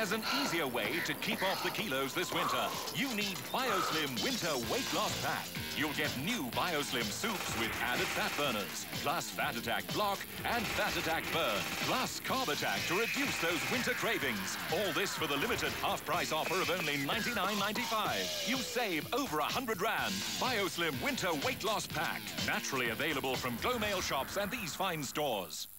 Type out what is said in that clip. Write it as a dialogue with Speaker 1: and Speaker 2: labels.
Speaker 1: There's an easier way to keep off the kilos this winter. You need BioSlim Winter Weight Loss Pack. You'll get new BioSlim soups with added fat burners, plus Fat Attack Block and Fat Attack Burn, plus Carb Attack to reduce those winter cravings. All this for the limited half-price offer of only $99.95. You save over 100 Rand. BioSlim Winter Weight Loss Pack. Naturally available from Glomail shops and these fine stores.